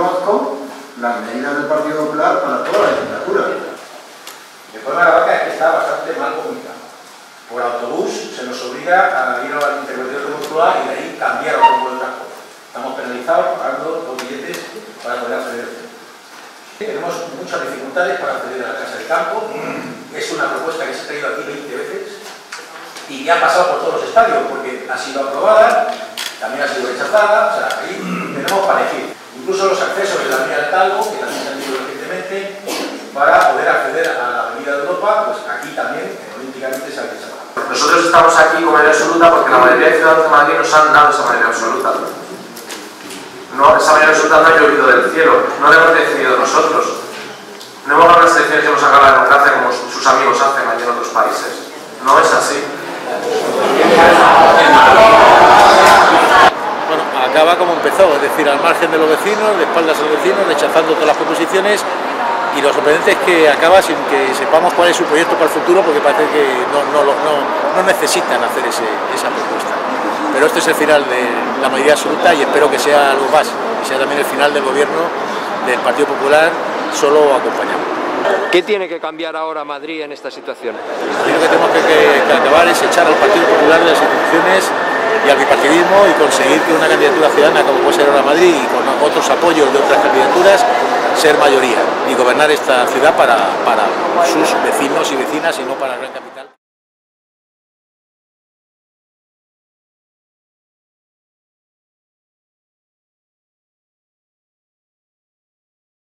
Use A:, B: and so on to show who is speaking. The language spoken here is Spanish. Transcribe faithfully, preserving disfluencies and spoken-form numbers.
A: conozco las medidas del Partido Popular para toda la legislatura.
B: El problema de la vaca es que está bastante mal comunicado. Por autobús se nos obliga a ir a la intervención consular y de ahí cambiar el rumbo del transporte. Estamos penalizados pagando dos billetes para poder acceder. Tenemos muchas dificultades para acceder a la Casa de Campo. Es una propuesta que se ha traído aquí veinte veces y ya ha pasado por todos los estadios porque ha sido aprobada, también ha sido rechazada, o sea, ahí tenemos para elegir. Incluso los accesos de la vía del Talgo, que también se han dicho recientemente, para poder acceder a la Avenida de Europa, pues aquí también, olímpicamente, se ha rechazado.
C: Nosotros estamos aquí con mayoría absoluta porque la mayoría de ciudadanos de Madrid nos han dado esa mayoría absoluta. No, esa mayoría absoluta no ha llovido del cielo, no la hemos decidido nosotros. No hemos ganado las elecciones y hemos sacado la democracia como sus amigos hacen allí en otros países. No es así.
D: Bueno, acaba como empezó, es decir, al margen de los vecinos, de espaldas a los vecinos, rechazando todas las proposiciones, y lo sorprendente es que acaba sin que sepamos cuál es su proyecto para el futuro, porque parece que no, no, no, no necesitan hacer ese, esa propuesta. Pero este es el final de la mayoría absoluta y espero que sea algo más, y sea también el final del gobierno del Partido Popular, solo acompañado.
E: ¿Qué tiene que cambiar ahora Madrid en esta situación?
D: Lo que tenemos que, que, que acabar es echar al Partido Popular de las instituciones y al bipartidismo y conseguir que una candidatura ciudadana como puede ser ahora Madrid y con otros apoyos de otras candidaturas ser mayoría y gobernar esta ciudad para, para sus vecinos y vecinas y no para la gran capital.